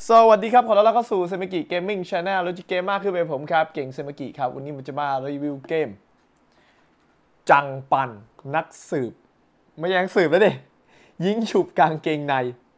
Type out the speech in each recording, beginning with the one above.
สวัสดีครับขอต้อนรับเข้าสู่เซมิกิเกมมิ่งชาแนลแล้วจะเกมมากขึ้นเป็นผมครับเก่งเซมิกิครับวันนี้มันจะมารีวิวเกมจังปันนักสืบไม่ยังสืบแล้วดิยิงฉุบกางเกงใน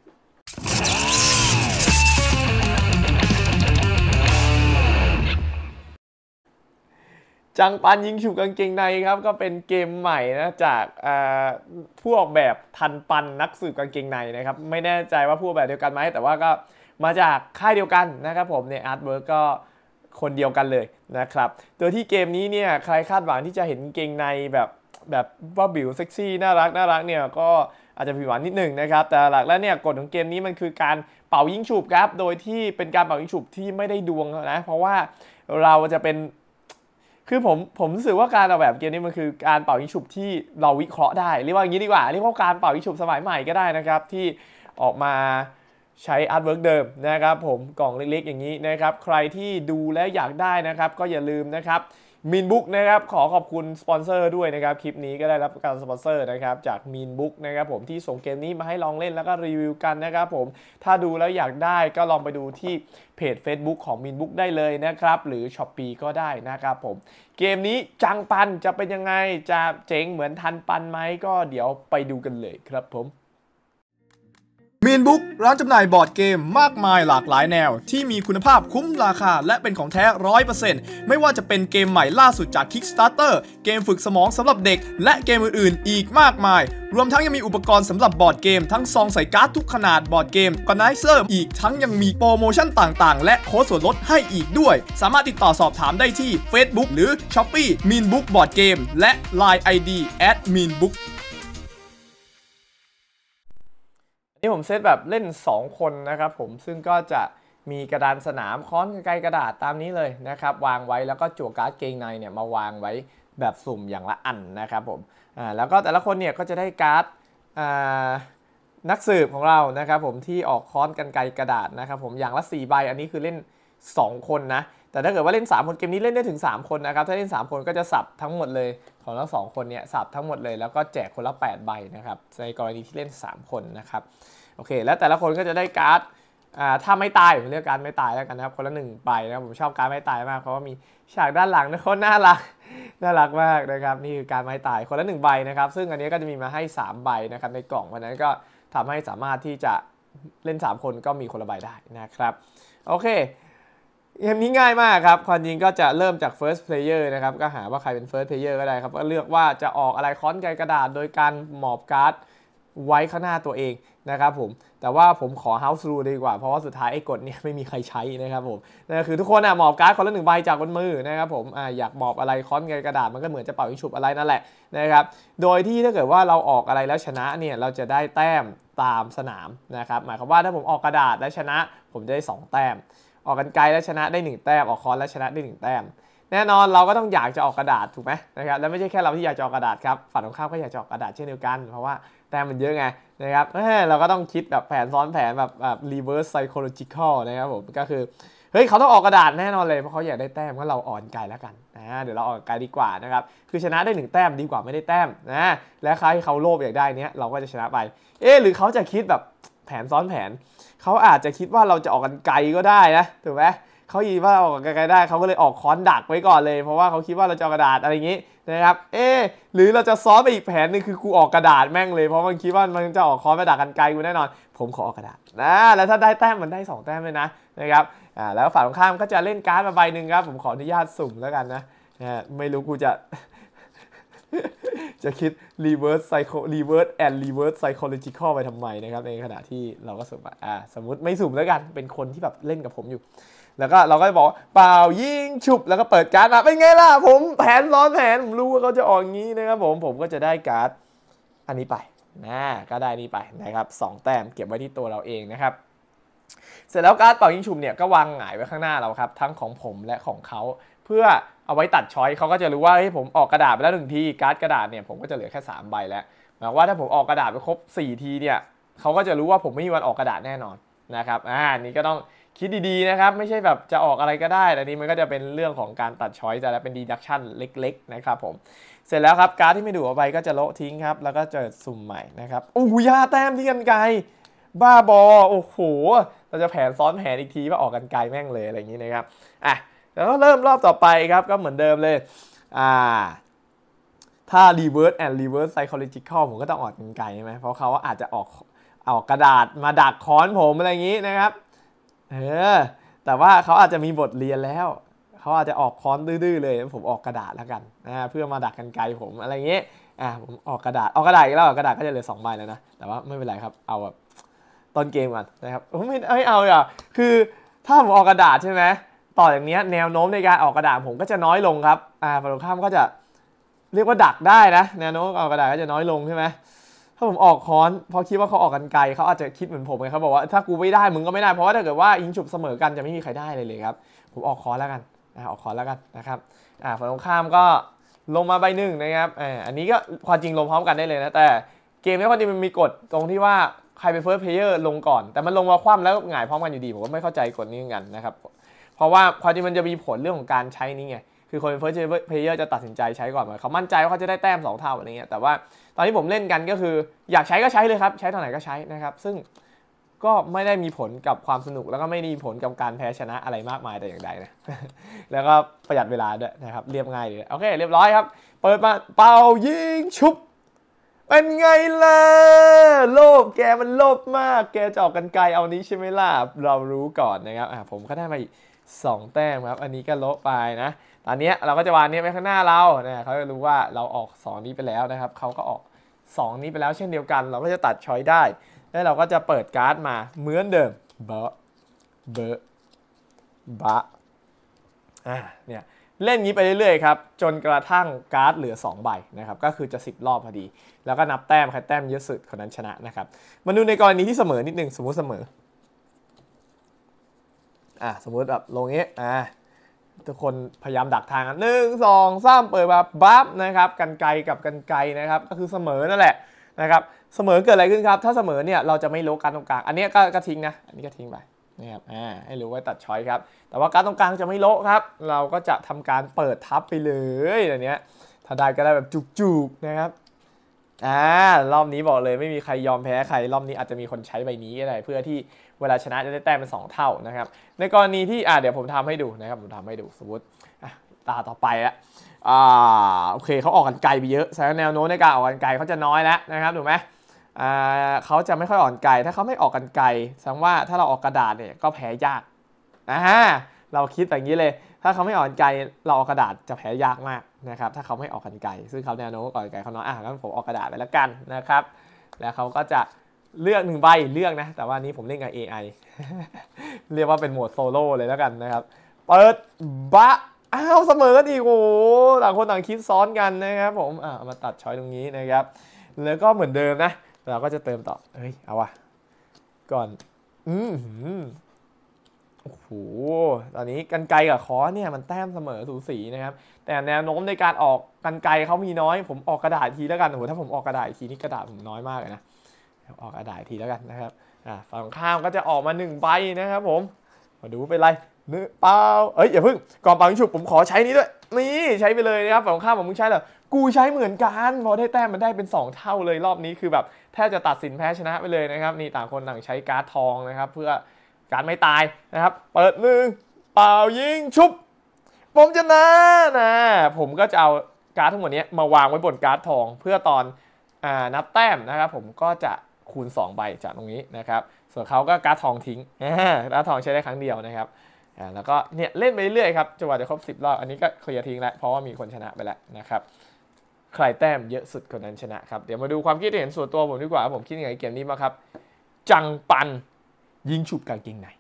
จังปันยิงฉุบกางเกงในครับก็เป็นเกมใหม่นะจากผู้ออกแบบทันปันนักสืบกางเกงในนะครับไม่แน่ใจว่าผู้ออกแบบเดียวกันไหมแต่ว่าก็มาจากค่ายเดียวกันนะครับผมเนี่ยอาร์ตเวิร์กก็คนเดียวกันเลยนะครับโดยที่เกมนี้เนี่ยใครคาดหวังที่จะเห็นกางเกงในแบบว่าบิวเซ็กซี่น่ารักเนี่ยก็อาจจะผิดหวังนิดหนึ่งนะครับแต่หลักแล้วเนี่ยกฎของเกมนี้มันคือการเป่ายิงฉุบครับโดยที่เป็นการเป่ายิงฉุบที่ไม่ได้ดวงนะเพราะว่าเราจะเป็นคือผมรู้สึกว่าการออกแบบเกมนี้มันคือการเป่ายิงฉุบที่เราวิเคราะห์ได้เรียกว่าอย่างนี้ดีกว่าเรียกว่าการเป่ายิงฉุบสมัยใหม่ก็ได้นะครับที่ออกมาใช้อาร์ตเวิร์กเดิมนะครับผมกล่องเล็กๆอย่างนี้นะครับใครที่ดูและอยากได้นะครับก็อย่าลืมนะครับมีนบุ๊กนะครับขอขอบคุณสปอนเซอร์ด้วยนะครับคลิปนี้ก็ได้รับการสปอนเซอร์นะครับจากมีนบุ๊กนะครับผมที่ส่งเกมนี้มาให้ลองเล่นแล้วก็รีวิวกันนะครับผมถ้าดูแล้วอยากได้ก็ลองไปดูที่เพจ Facebook ของมีนบุ๊กได้เลยนะครับหรือ Shopee ก็ได้นะครับผมเกมนี้จังปันจะเป็นยังไงจะเจ๋งเหมือนทันปันไหมก็เดี๋ยวไปดูกันเลยครับผมมีนบุ๊กร้านจำหน่ายบอร์ดเกมมากมายหลากหลายแนวที่มีคุณภาพคุ้มราคาและเป็นของแท้ 100% ไม่ว่าจะเป็นเกมใหม่ล่าสุดจาก Kickstarter เกมฝึกสมองสำหรับเด็กและเกมอื่นๆอีกมากมายรวมทั้งยังมีอุปกรณ์สำหรับบอร์ดเกมทั้งซองใส่การ์ดทุกขนาดบอร์ดเกมออร์แกไนเซอร์อีกทั้งยังมีโปรโมชั่นต่างๆและโค้ดส่วนลดให้อีกด้วยสามารถติดต่อสอบถามได้ที่ Facebook หรือ Shopee มีนบุ๊กบอร์ดเกมและ Line ID @meanbook นี่ผมเซตแบบเล่น2คนนะครับผมซึ่งก็จะมีกระดานสนามค้อนไกลกระดาษตามนี้เลยนะครับวางไว้แล้วก็จั่วการ์ดเกงในเนี่ยมาวางไว้แบบสุ่มอย่างละอันนะครับผมแล้วก็แต่ละคนเนี่ยก็จะได้การ์ดนักสืบของเรานะครับผมที่ออกค้อนกันไกลกระดาษนะครับผมอย่างละ4ใบอันนี้คือเล่น2คนนะแต่ถ้าเกิดว่าเล่น3คนเกมนี้เล่นได้ถึง3คนนะครับถ้าเล่น3คนก็จะสับทั้งหมดเลยของทั้ง2คนเนี่ยสับทั้งหมดเลยแล้วก็แจกคนละ8ใบนะครับในกรณีที่เล่น3คนนะครับโอเคแล้วแต่ละคนก็จะได้การ์ดถ้าไม่ตายผมเรียกการ์ดไม่ตายแล้วกันนะครับคนละ1ใบนะผมชอบการ์ดไม่ตายมากเพราะว่ามีฉากด้านหลังนะคนน่ารักมากนะครับนี่คือการ์ดไม่ตายคนละ1ใบนะครับซึ่งอันนี้ก็จะมีมาให้3ใบนะครับในกล่องเพราะนั้นก็ทำให้สามารถที่จะเล่น3คนก็มีคนละใบได้นะครับโอเคเกมนี้ง่ายมากครับความจริงก็จะเริ่มจาก first player นะครับก็หาว่าใครเป็น first player ก็ได้ครับก็เลือกว่าจะออกอะไรค้อนไกลกระดาษโดยการหมอบการ์ดไว้ข้างหน้าตัวเองนะครับผมแต่ว่าผมขอ house rule ดีกว่าเพราะว่าสุดท้ายไอ้กฎเนี่ยไม่มีใครใช้นะครับผมนั่นคือทุกคนหมอบการ์ดคนละ1ใบจากบนมือนะครับผมอยากหมอบอะไรค้อนไกลกระดาษมันก็เหมือนจะเป่ายิงฉุบอะไรนั่นแหละนะครับโดยที่ถ้าเกิดว่าเราออกอะไรแล้วชนะเนี่ยเราจะได้แต้มตามสนามนะครับหมายความว่าถ้าผมออกกระดาษและชนะผมจะได้2แต้มออกกันไกลแล้วชนะได้1แต้มออกค้อนแล้วชนะได้1แต้มแน่นอนเราก็ต้องอยากจะออกกระดาษถูกไหมนะครับและไม่ใช่แค่เราที่อยากจะออกกระดาษครับฝั่งตรงข้ามก็อยากจะออกกระดาษเช่นเดียวกันเพราะว่าแต้มมันเยอะไงนะครับเราก็ต้องคิดแบบแผนซ้อนแผนแบบ reverse psychological นะครับผมก็คือเฮ้ยเขาต้องออกกระดาษแน่นอนเลยเพราะเขาอยากได้แต้มก็เราอ่อนไกลแล้วกันเดี๋ยวเราออกไกลดีกว่านะครับคือชนะได้1แต้มดีกว่าไม่ได้แต้มนะและใครเขาโลภอยากได้เนี้ยเราก็จะชนะไปหรือเขาจะคิดแบบแผนซ้อนแผนเขาอาจจะคิดว่าเราจะออกกันไกลก็ได้นะถูกไหมเขาคิดว่าออกไกลได้เขาก็เลยออกค้อนดักไว้ก่อนเลยเพราะว่าเขาคิดว่าเราจะออกกระดาษอะไรอย่างนี้นะครับหรือเราจะซ้อนไปอีกแผนนึงคือกูออกกระดาษแม่งเลยเพราะมันคิดว่ามันจะออกค้อนไปดักกันไกลกูแน่นอนผมขอออกกระดาษแล้วถ้าได้แต้มมันได้2แต้มเลยนะครับแล้วฝ่ายตรงข้ามก็จะเล่นการ์ดมาใบหนึ่งครับผมขออนุญาตสุ่มแล้วกันนะไม่รู้กูจะ จะคิด reverse psychological ไปทำไมนะครับในขณะที่เราก็สุ่มสมมุติไม่สุ่มแล้วกันเป็นคนที่แบบเล่นกับผมอยู่แล้วก็เราก็จะบอกเปล่ายิงฉุบแล้วก็เปิดการ์ดมาเป็นไงล่ะผมแผนซ้อนแผนผมรู้ว่าเขาจะออกอย่างนี้นะครับผมก็จะได้การ์ดอันนี้ไปก็ได้นี้ไปนะครับ2แต้มเก็บไว้ที่ตัวเราเองนะครับเสร็จแล้วการ์ดเป่ายิงฉุบเนี่ยก็วางหงายไว้ข้างหน้าเราครับทั้งของผมและของเขาเพื่อเอาไว้ตัดช้อยเขาก็จะรู้ว่าผมออกกระดาษไปแล้ว1ทีการ์ดกระดาษเนี่ยผมก็จะเหลือแค่3ใบแล้วหมายว่าถ้าผมออกกระดาษไปครบ4ทีเนี่ยเขาก็จะรู้ว่าผมไม่มีวันออกกระดาษแน่นอนนะครับนี่ก็ต้องคิดดีๆนะครับไม่ใช่แบบจะออกอะไรก็ได้แต่นี้มันก็จะเป็นเรื่องของการตัดช้อยแต่ละเป็น deduction เล็กๆนะครับผมเสร็จแล้วครับการ์ดที่ไม่ดูออกไปก็จะโละทิ้งครับแล้วก็จะสุ่มใหม่นะครับโอ้ยแต้มที่กันไกลบ้าบอโอ้โหเราจะแผนซ้อนแผนอีกทีว่าออกกันไกลแม่งเลยอะไรอย่างนี้นะครับแล้วก็เริ่มรอบต่อไปครับก็เหมือนเดิมเลยถ้า reverse and reverse psychological ผมก็ต้องออกกันไกลใช่ไหมเพราะเขาอาจจะออกกระดาษมาดักค้อนผมอะไรอย่างนี้นะครับแต่ว่าเขาอาจจะมีบทเรียนแล้วเขาอาจจะออกค้อนดื้อๆเลยผมออกกระดาษแล้วกันเพื่อมาดักกันไกลผมอะไรอย่างนี้ผมออกกระดาษอีกแล้วกระดาษก็จะเหลือ2 ใบแล้วนะแต่ว่าไม่เป็นไรครับเอาแบบต้นเกมก่อนนะครับไม่เอาคือถ้าผมออกกระดาษใช่ไหมต่ออย่างนี้แนวโน้มในการออกกระดาษผมก็จะน้อยลงครับฝั่งตรงข้ามก็จะเรียกว่าดักได้นะแนวโน้มออกกระดาษก็จะน้อยลงใช่ไหมถ้าผมออกค้อนพอคิดว่าเขาออกกันไกลเขาอาจจะคิดเหมือนผมไงเขาบอกว่าถ้ากูไม่ได้มึงก็ไม่ได้เพราะว่าถ้าเกิดว่ายิงฉุบเสมอกันจะไม่มีใครได้เลยครับผมออกค้อนแล้วกันออกค้อนแล้วกันนะครับฝั่งตรงข้ามก็ลงมาใบ 1นะครับอันนี้ก็ความจริงลงพร้อมกันได้เลยนะแต่เกมนี้ความจริงมันมีกฎตรงที่ว่าใครเป็น first player ลงก่อนแต่มันลงมาคว่ำแล้วหงายพร้อมกันอยู่ดีผมก็ไม่เข้าใจกฎนี้เหมือนกันนะครับเพราะว่าความจริงมันจะมีผลเรื่องของการใช้นี้ไงคือคนเป็น first player จะตัดสินใจใช้ก่อนเขามั่นใจว่าเขาจะได้แต้ม2 เท่าอะไรเงี้ยแต่ว่าตอนที่ผมเล่นกันก็คืออยากใช้ก็ใช้เลยครับใช้ตอนไหนก็ใช้นะครับซึ่งก็ไม่ได้มีผลกับความสนุกแล้วก็ไม่ได้มีผลกับการแพ้ชนะอะไรมากมายแต่อย่างใดนะ แล้วก็ประหยัดเวลาด้วยนะครับเรียบง่ายเลยโอเคเรียบร้อยครับเปิดมาเป่ายิงชุบเป็นไงล่ะโลภแกมันโลภมากแกจะออกกันไกลเอานี้ใช่ไหมล่ะเรารู้ก่อนนะครับผมก็ได้มาอีก2 แต้มครับอันนี้ก็โละไปนะตอนนี้เราก็จะวางนี้ไว้ข้างหน้าเราเนี่ยเขาจะรู้ว่าเราออก2นี้ไปแล้วนะครับเขาก็ออก2นี้ไปแล้วเช่นเดียวกันเราก็จะตัดช้อยได้แล้วเราก็จะเปิดการ์ดมาเหมือนเดิมบะเนี่ยเล่นนี้ไปเรื่อยๆครับจนกระทั่งการ์ดเหลือ2 ใบนะครับก็คือจะ10 รอบพอดีแล้วก็นับแต้มใครแต้มเยอะสุดคนนั้นชนะนะครับมาดูในกรณีที่เสมอนิดนึงสมมุติเสมอสมมุติแบบลงนี้ทุกคนพยายามดักทางกัน1 2 3เปิดมาบัฟนะครับกันไกลกับกันไกลนะครับก็คือเสมอนั่นแหละนะครับเสมอเกิดอะไรขึ้นครับถ้าเสมอเนี่ยเราจะไม่โลการตรงกลางอันนี้ก็ทิ้งนะอันนี้ก็ทิ้งไปนะครับให้รู้ไว้ตัดช้อยครับแต่ว่าการตรงกลางจะไม่โละครับเราก็จะทำการเปิดทับไปเลยอันเนี้ยถ้าได้ก็ได้แบบจุกๆนะครับรอบนี้บอกเลยไม่มีใครยอมแพ้ใครรอบนี้อาจจะมีคนใช้ใบนี้ก็ได้เพื่อที่เวลาชนะจะได้แต้มเป็น2 เท่านะครับในกรณีที่เดี๋ยวผมทำให้ดูนะครับผมทำให้ดูสมมติตาต่อไปโอเคเขาออกกันไกลไปเยอะแสดงแนวโน้มในการออกกันไกลเขาจะน้อยแล้วนะครับถูกไหมเขาจะไม่ค่อยออกกันไกลถ้าเขาไม่ออกกันไกลแสดงว่าถ้าเราออกกระดาษเนี่ยก็แพ้ยากเราคิดแบบนี้เลยถ้าเขาไม่ออกกันไกลเราออกกระดาษจะแพ้ยากมากนะครับถ้าเขาไม่ออกกันไกลซึ่งเขาแนวโน้มออกกันไกลเขาน้อยงั้นผมออกกระดาษไปแล้วกันนะครับแล้วเขาก็จะเลือก1 ใบเลือกนะแต่ว่านี้ผมเล่นกับ AI เรียกว่าเป็นโหมดโซโล่เลยแล้วกันนะครับเปิดเสมอกันอีกโอ้ต่างคนต่างคิดซ้อนกันนะครับผมเอามาตัดช้อยตรงนี้นะครับแล้วก็เหมือนเดิมนะเราก็จะเติมต่อเอาวะก่อนโอ้โหตอนนี้กันไกลกับค้อนเนี่ยมันแต้มเสมอสูสีนะครับแต่แนวโน้มในการออกกันไกลเขามีน้อยผมออกกระดาษทีแล้วกันโอ้โหถ้าผมออกกระดาษทีนี่กระดาษผมน้อยมากเลยนะออกกระดาษทีแล้วกันนะครับฝั่งข้ามก็จะออกมา1 ใบนะครับผมมาดูเป็นไรเปล่าอย่าเพิ่งก่อนเปล่ายิงฉุบผมขอใช้นี้ด้วยนี่ใช้ไปเลยนะครับฝั่งข้ามผมมึงใช้เหรอกูใช้เหมือนกันพอได้แต้มมันได้เป็น2 เท่าเลยรอบนี้คือแบบแทบจะตัดสินแพ้ชนะไปเลยนะครับนี่ต่างคนต่างใช้การ์ดทองนะครับเพื่อการไม่ตายนะครับเปิดเปล่ายิงชุบผมชนะผมก็จะเอาการ์ดทั้งหมดนี้มาวางไว้บนการ์ดทองเพื่อตอนนับแต้มนะครับผมก็จะคูณ2 ใบจากตรงนี้นะครับส่วนเขาก็การ์ดทองทิ้งการ์ดทองใช้ได้ครั้งเดียวนะครับแล้วก็เนี่ยเล่นไปเรื่อยๆครับจนกว่าจะครบ10 รอบอันนี้ก็เคลียร์ทิ้งแล้วเพราะว่ามีคนชนะไปแล้วนะครับใครแต้มเยอะสุดคนนั้นชนะครับเดี๋ยวมาดูความคิดเห็นส่วนตัวผมดีกว่าผมคิดยังไงเกมนี้บ้างครับจังปันยิงฉุบกางเกงใน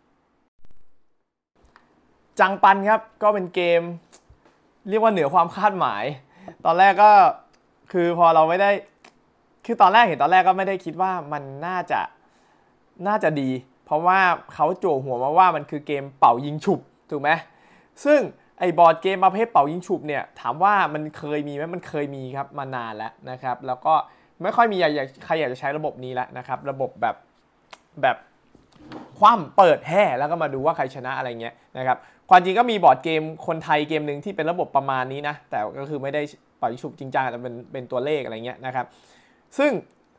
จังปันครับก็เป็นเกมเรียกว่าเหนือความคาดหมายตอนแรกก็คือพอเราไม่ได้คือตอนแรกก็ไม่ได้คิดว่ามันน่าจะดีเพราะว่าเขาโจหัวมาว่ามันคือเกมเป่ายิงฉุบถูกไหมซึ่งไอ้บอร์ดเกมประเภทเป่ายิงฉุบเนี่ยถามว่ามันเคยมีไหมมันเคยมีครับมานานแล้วนะครับแล้วก็ไม่ค่อยมีใครอยากจะใช้ระบบนี้แล้วนะครับระบบแบบคว่ำเปิดแห่แล้วก็มาดูว่าใครชนะอะไรเงี้ยนะครับความจริงก็มีบอร์ดเกมคนไทยเกมหนึ่งที่เป็นระบบประมาณนี้นะแต่ก็คือไม่ได้เป่ายิงฉุบจริงจังแต่เป็นตัวเลขอะไรเงี้ยนะครับซึ่ง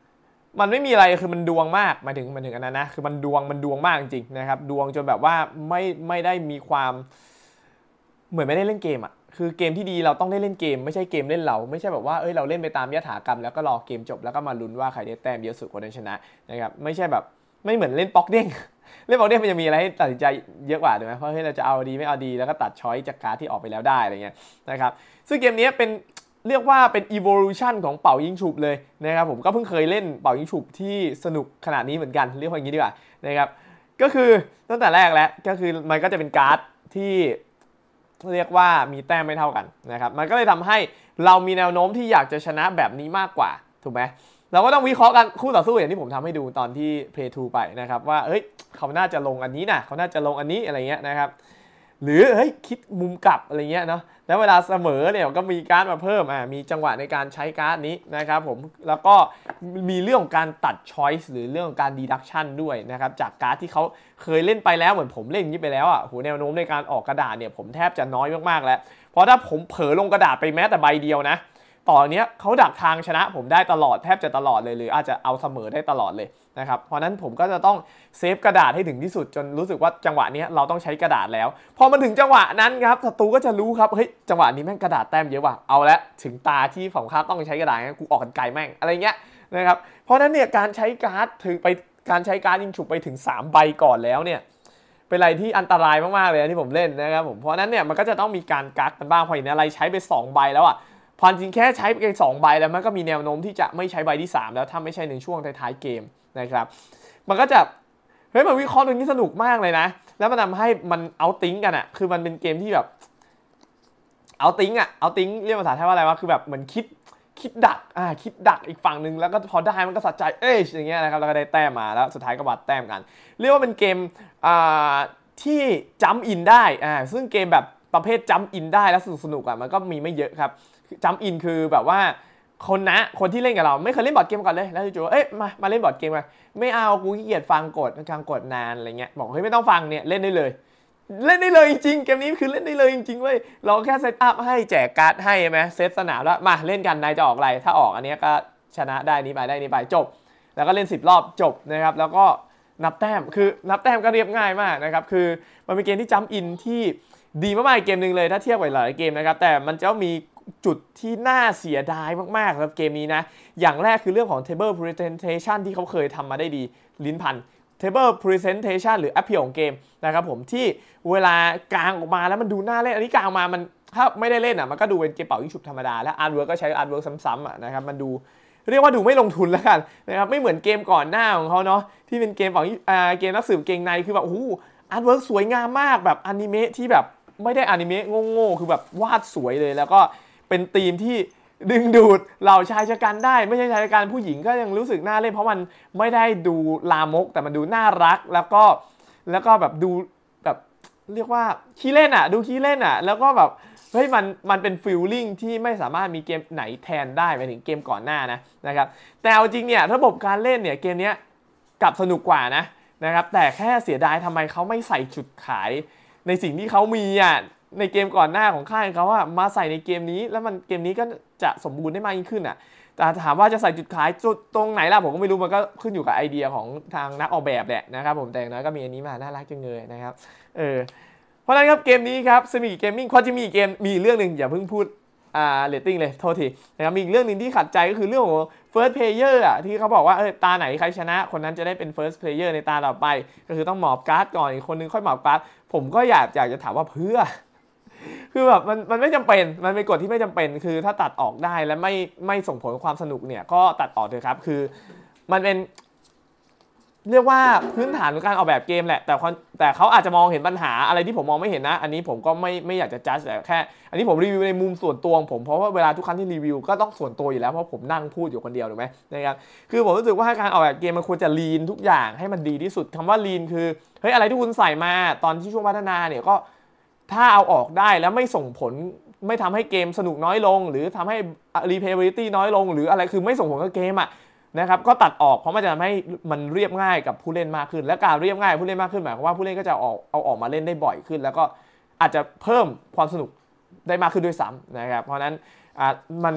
มันไม่มีอะไรคือมันดวงมากหมายถึงอันนั้นนะคือมันดวงมากจริงๆนะครับดวงจนแบบว่าไม่ได้มีความเหมือนไม่ได้เล่นเกมอ่ะคือเกมที่ดีเราต้องได้เล่นเกมไม่ใช่เกมเล่นเราไม่ใช่แบบว่าเราเล่นไปตามยถากรรมแล้วก็รอเกมจบแล้วก็มาลุ้นว่าใครได้แต้มเยอะสุดคนนั้นชนะนะครับไม่ใช่แบบไม่เหมือนเล่นป๊อกเด้งเล่นป๊อกเด้งมันจะมีอะไรให้ตัดสินใจเยอะกว่าถูกไหมเพราะเราจะเอาดีไม่เอาดีแล้วก็ตัดช้อยจากการ์ดที่ออกไปแล้วได้อะไรเงี้ยนะครับซึ่งเกมนี้เป็นเรียกว่าเป็น evolution ของเป่ายิงฉุบเลยนะครับผมก็เพิ่งเคยเล่นเป่ายิงฉุบที่สนุกขนาดนี้เหมือนกันเรียกว่าอย่างนี้ดีกว่านะครับก็คือตั้งแต่แรกแล้วก็คือมันก็จะเป็นการ์ดที่เรียกว่ามีแต้มไม่เท่ากันนะครับมันก็เลยทำให้เรามีแนวโน้มที่อยากจะชนะแบบนี้มากกว่าถูกไหมเราก็ต้องวิเคราะห์กันคู่ต่อสู้อย่างที่ผมทำให้ดูตอนที่ Play 2 ไปนะครับว่าเขาน่าจะลงอันนี้นะเขาน่าจะลงอันนี้อะไรเงี้ยนะครับหรือคิดมุมกลับอะไรเงี้ยเนาะแล้วเวลาเสมอเนี่ยก็มีการ์ดมาเพิ่มมีจังหวะในการใช้การ์ดนี้นะครับผมแล้วก็มีเรื่องของการตัด choice หรือเรื่องของการ deduction ด้วยนะครับจากการ์ดที่เขาเคยเล่นไปแล้วเหมือนผมเล่นอย่างนี้ไปแล้วโหแนวโน้มในการออกกระดาษเนี่ยผมแทบจะน้อยมากๆแล้วเพราะถ้าผมเผลอลงกระดาษไปแม้แต่ใบเดียวนะต่อเนี้ยเขาดักทางชนะผมได้ตลอดแทบจะตลอดเลยหรืออาจจะเอาเสมอได้ตลอดเลยนะครับเพราะนั้นผมก็จะต้องเซฟกระดาษให้ถึงที่สุดจนรู้สึกว่าจังหวะนี้เราต้องใช้กระดาษแล้วพอมันถึงจังหวะนั้นครับศัตรูก็จะรู้ครับจังหวะนี้แม่งกระดาษแต้มเยอะว่ะเอาละถึงตาที่ฝั่งข้าต้องใช้กระดาษกูออกกันไกลแม่งอะไรเงี้ยนะครับเพราะนั้นเนี่ยการใช้การ์ดยิงฉุบไปถึง3ใบก่อนแล้วเนี่ยเป็นอะไรที่อันตรายมากๆเลยที่ผมเล่นนะครับผมเพราะนั้นเนี่ยมันก็จะต้องมีการกักกันบ้างพอเห็นอะไรใช้ไป2ใบแล้วพอจริงแค่ใช้ไป2ใบแล้วมันก็มีแนวโน้มที่จะไม่ใช้ใบที่3แล้วถ้าไม่ใช่ในช่วงท้ายๆเกมนะครับมันก็จะมันวิเคราะห์ตรงนี้สนุกมากเลยนะแล้วมันทำให้มันเอาติ้งกันคือมันเป็นเกมที่แบบเอาติ้งเรียกภาษาไทยว่าอะไรวะคือแบบเหมือนคิดดักคิดดักอีกฝั่งนึงแล้วก็พอได้มันก็สะใจอย่างเงี้ยนะครับแล้วก็ได้แต้มมาแล้วสุดท้ายก็วัดแต้มกันเรียกว่าเป็นเกมที่จัมป์อินได้ซึ่งเกมแบบประเภทจัมป์อินได้แล้วสนุกมันก็มีไม่เยอะครับจัมป์อินคือแบบว่าคนที่เล่นกับเราไม่เคยเล่นบอร์ดเกมก่อนเลยแล้วจู่ๆมาเล่นบอร์ดเกมกันไม่เอากูขี้เกียจฟังกดนานอะไรเงี้ยบอกไม่ต้องฟังเนี่ยเล่นได้เลยจริงๆเกมนี้คือเล่นได้เลยจริงๆเว้ยเราแค่เซตอัพให้แจกการ์ดให้ใช่ไหมเซตสนามแล้วมาเล่นกันนายจะออกอะไรถ้าออกอันนี้ก็ชนะได้นี้ไปจบแล้วก็เล่น10 รอบจบนะครับแล้วก็นับแต้มคือนับแต้มก็เรียบง่ายมากนะครับคือมันเป็นเกมที่จัมป์อินที่ดีมากๆเกมนึงเลยถ้าเทียบกับหลายเกมนะครับแต่มันจะมีจุดที่น่าเสียดายมากๆครับเกมนี้นะอย่างแรกคือเรื่องของ table presentation ที่เขาเคยทำมาได้ดีลิ้นพัน table presentation หรือ appeal ของเกมนะครับผมที่เวลากางออกมาแล้วมันดูน่าเล่นอันนี้กางออกมามันถ้าไม่ได้เล่นมันก็ดูเป็นเกมเป่ายิงฉุบธรรมดาและ artwork ก็ใช้ artwork ซ้ำๆนะครับมันดูเรียกว่าดูไม่ลงทุนแล้วกันนะครับไม่เหมือนเกมก่อนหน้าของเขาเนาะที่เป็นเกมเป่าเกมนักสืบเกงในคือแบบโอ้โห artwork สวยงามมากแบบอนิเมะที่แบบไม่ได้อนิเมะโง่ๆคือแบบวาดสวยเลยแล้วก็เป็นธีมที่ดึงดูดเหล่าชายชะกันได้ไม่ใช่ชายชะกันผู้หญิงก็ยังรู้สึกน่าเล่นเพราะมันไม่ได้ดูลามกแต่มันดูน่ารักแล้วก็แบบดูแบบเรียกว่าขี้เล่นดูขี้เล่นแล้วก็แบบมันเป็นฟีลลิ่งที่ไม่สามารถมีเกมไหนแทนได้ไปถึงเกมก่อนหน้านะครับแต่เอาจริงเนี่ยระบบการเล่นเนี่ยเกมนี้กลับสนุกกว่านะครับแต่แค่เสียดายทำไมเขาไม่ใส่จุดขายในสิ่งที่เขามีในเกมก่อนหน้าของค่ายเขามาใส่ในเกมนี้แล้วมันเกมนี้ก็จะสมบูรณ์ได้มากยิ่งขึ้นแต่ถามว่าจะใส่จุดขายจุดตรงไหนล่ะผมก็ไม่รู้มันก็ขึ้นอยู่กับไอเดียของทางนักออกแบบแหละนะครับผมแต่อย่างน้อยก็มีอันนี้มาน่ารักจังเลยนะครับเพราะฉะนั้นครับเกมนี้ครับซิมิเกมมิ่งเขาจะมีเกมมีเรื่องนึงอย่าเพิ่งพูดเรตติ้งเลยโทษทีนะครับมีอีกเรื่องนึงที่ขัดใจก็คือเรื่องของ first player ที่เขาบอกว่าตาไหนใครชนะคนนั้นจะได้เป็น first player ในตาต่อไปก็คือต้องหมอบการ์ดก่อนอีกคนนึงค่อยหมอบการ์ดผมก็อยากจะถามว่าเพื่อคือแบบมันไม่จำเป็นมันเป็นกฎที่ไม่จำเป็นคือถ้าตัดออกได้และไม่ส่งผลความสนุกเนี่ยก็ตัดออกเถอะครับคือมันเป็นเรียกว่าพื้นฐานของการออกแบบเกมแหละแต่เขาอาจจะมองเห็นปัญหาอะไรที่ผมมองไม่เห็นนะอันนี้ผมก็ไม่อยากจะจัดแต่แค่อันนี้ผมรีวิวในมุมส่วนตัวของผมเพราะว่าเวลาทุกครั้งที่รีวิวก็ต้องส่วนตัวอยู่แล้วเพราะผมนั่งพูดอยู่คนเดียวถูกไหมนะครับคือผมรู้สึกว่าการออกแบบเกมมันควรจะลีนทุกอย่างให้มันดีที่สุดคำว่าลีนคืออะไรที่คุณใส่มาตอนที่ช่วงพัฒนาเนี่ยก็ถ้าเอาออกได้แล้วไม่ส่งผลไม่ทำให้เกมสนุกน้อยลงหรือทำให้ replayability น้อยลงหรืออะไรคือไม่ส่งผลกับเกมนะครับก็ตัดออกเพราะมันจะทำให้มันเรียบง่ายกับผู้เล่นมากขึ้นและการเรียบง่ายผู้เล่นมากขึ้นหมายความว่าผู้เล่นก็จะเอาออกมาเล่นได้บ่อยขึ้นแล้วก็อาจจะเพิ่มความสนุกได้มากขึ้นด้วยซ้ำนะครับเพราะนั้น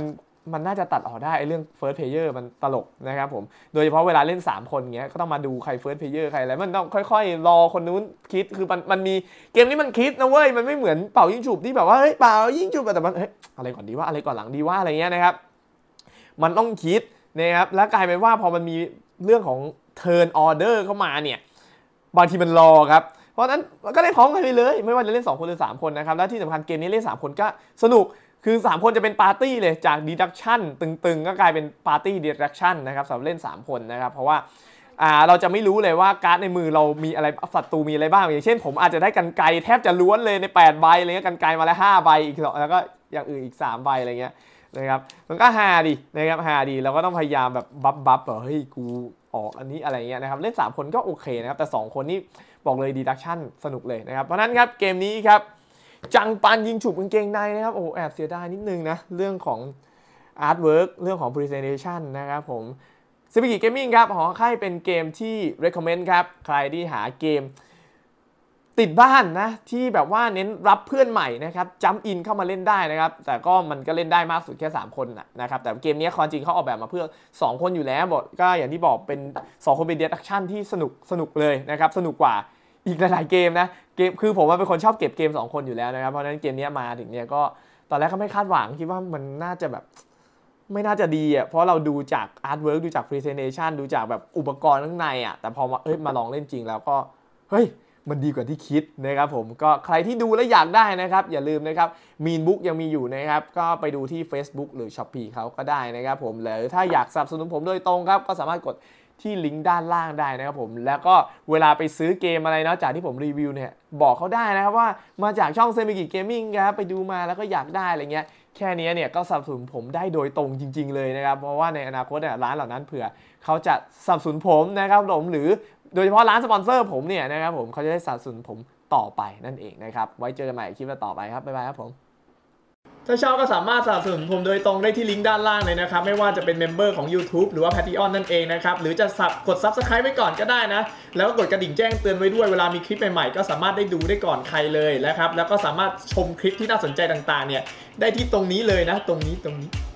มันน่าจะตัดออกได้เรื่อง first player มันตลกนะครับผมโดยเฉพาะเวลาเล่น3คนเงี้ยก็ต้องมาดูใคร first player ใครอะไรมันต้องค่อยๆรอคนนู้นคิดคือมันมีเกมนี้มันคิดนะเว้ยมันไม่เหมือนเป่ายิงฉุบที่แบบว่าเฮ้ยเป่ายิงฉุบแต่มันเฮ้ยอะไรก่อนดีว่าอะไรก่อนหลังดีว่าอะไรเงี้ยนะครับมันต้องคิดนะครับแล้วกลายเป็นว่าพอมันมีเรื่องของ turn order เข้ามาเนี่ยบางทีมันรอครับเพราะนั้นก็ได้พร้อมกันไปเลยไม่ว่าจะเล่น2คนหรือ3คนนะครับและที่สำคัญเกมนี้เล่น3คนก็สนุกคือ3คนจะเป็นปาร์ตี้เลยจาก deduction ตึงๆก็กลายเป็นปาร์ตี้ deduction นะครับสำหรับเล่น3คนนะครับเพราะว่าเราจะไม่รู้เลยว่าการ์ดในมือเรามีอะไรศัตรูมีอะไรบ้างอย่างเช่นผมอาจจะได้กรรไกรแทบจะล้วนเลยใน8ใบอะไรเงี้ยกรรไกรมาแล้ว5ใบอีกแล้วก็อย่างอื่นอีก3ใบอะไรเงี้ยนะครับมันก็ฮาดีนะครับฮาดีเราก็ต้องพยายามแบบบัฟเฮ้ยกูออกอันนี้อะไรเงี้ยนะครับเล่น3คนก็โอเคนะครับแต่2คนนี่บอกเลย deduction สนุกเลยนะครับเพราะนั้นครับเกมนี้ครับจังปันยิงฉุบกางเกงในนะครับโอ้แอบเสียดายนิดนึงนะเรื่องของ artwork เรื่องของ presentation นะครับผมSymbic Gaming ครับหอค่ายเป็นเกมที่ recommend ครับใครที่หาเกมติดบ้านนะที่แบบว่าเน้นรับเพื่อนใหม่นะครับจัมป์อินเข้ามาเล่นได้นะครับแต่ก็มันก็เล่นได้มากสุดแค่3คนนะครับแต่เกมนี้ความจริงเขาออกแบบมาเพื่อ2คนอยู่แล้วบอกก็อย่างที่บอกเป็น2คนเป็นเดดแอคชั่นที่สนุกเลยนะครับสนุกกว่าอีกหลายๆเกมนะเกมคือผมว่าเป็นคนชอบเก็บเกม2คนอยู่แล้วนะครับเพราะฉะนั้นเกมนี้มาถึงเนี่ยก็ตอนแรกก็ไม่คาดหวังคิดว่ามันน่าจะแบบไม่น่าจะดีอ่ะเพราะเราดูจากอาร์ตเวิร์กดูจากพรีเซนเทชันดูจากแบบอุปกรณ์ข้างในอ่ะแต่พอมาลองเล่นจริงแล้วก็เฮ้ยมันดีกว่าที่คิดนะครับผมก็ใครที่ดูแล้วอยากได้นะครับอย่าลืมนะครับมีนบุ๊กยังมีอยู่นะครับก็ไปดูที่ Facebook หรือ Shopee เขาก็ได้นะครับผมหรือถ้าอยากสนับสนุนผมโดยตรงครับก็สามารถกดที่ลิงก์ด้านล่างได้นะครับผมแล้วก็เวลาไปซื้อเกมอะไรเนาะจากที่ผมรีวิวเนี่ยบอกเขาได้นะครับว่ามาจากช่อง Symbic Gaming ครับไปดูมาแล้วก็อยากได้อะไรเงี้ยแค่นี้เนี่ยก็สนับสนุนผมได้โดยตรงจริงๆเลยนะครับเพราะว่าในอนาคตเนี่ยร้านเหล่านั้นเผื่อเขาจะสนับสนุนผมนะครับผมหรือโดยเฉพาะร้านสปอนเซอร์ผมเนี่ยนะครับผมเขาจะได้สนับสนุนผมต่อไปนั่นเองนะครับไว้เจอกันใหม่คลิปต่อไปครับบ๊ายบายครับผมถ้าชอบก็สามารถสนับสนุนผมโดยตรงได้ที่ลิงก์ด้านล่างเลยนะครับไม่ว่าจะเป็นเมมเบอร์ของ YouTube หรือว่า Patreon นั่นเองนะครับหรือจะกด Subscribe ไว้ก่อนก็ได้นะแล้วก็กดกระดิ่งแจ้งเตือนไว้ด้วยเวลามีคลิปใหม่ๆก็สามารถได้ดูได้ก่อนใครเลยนะครับแล้วก็สามารถชมคลิปที่น่าสนใจต่างๆเนี่ยได้ที่ตรงนี้เลยนะตรงนี้